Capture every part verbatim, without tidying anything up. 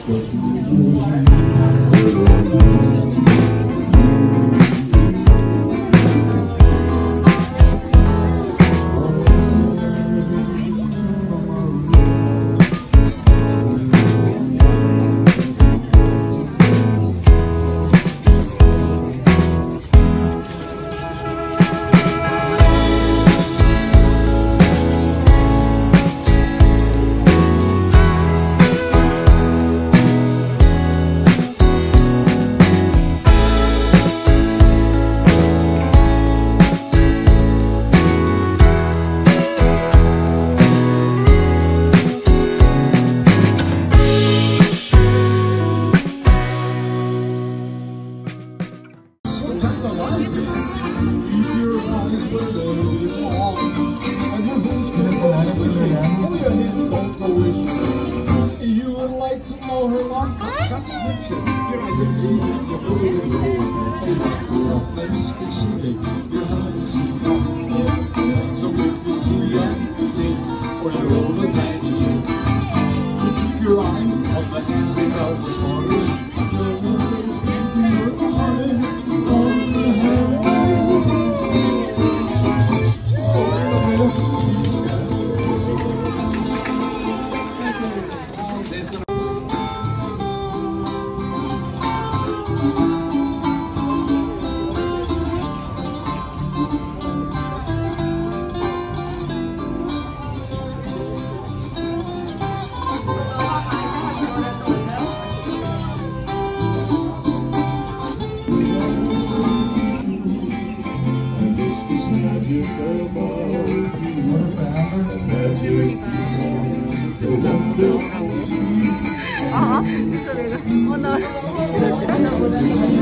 아, 그래서 내가 어, 나 싫어 싫어 나 보다.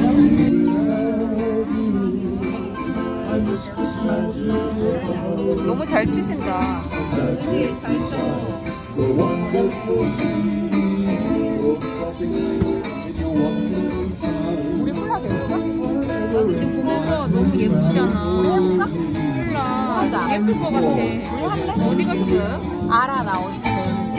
너무 잘 치신다. 여기 잘 쳐. 우리 훌라 배울까? 나도 지금 보면서 너무 예쁘잖아. 우리 해볼까? 훌라. 맞아. 예쁠 것 같아. 우리 할래? 어디 가서 배워요? 알아, 나 어디서 배우는지.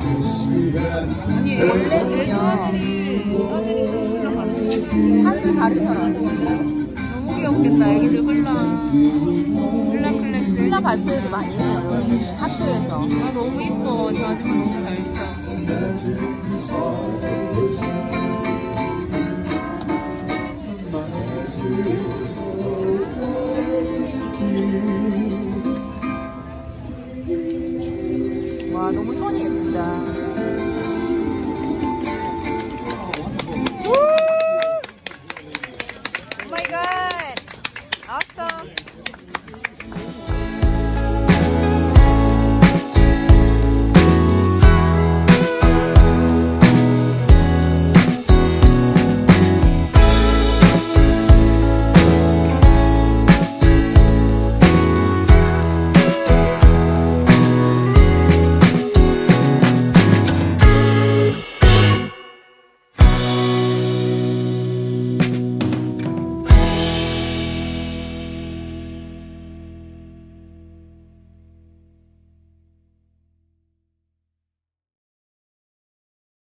아니, 원래는요. 아들이 훌라 가르쳐. 하는 가르쳐라. 너무 귀엽겠다, 애기들 훌라. 훌라 클래스. 훌라 발표회도 많이 해요, 학교에서. 아, 너무 이뻐. 저 아줌마 너무 잘 쳐.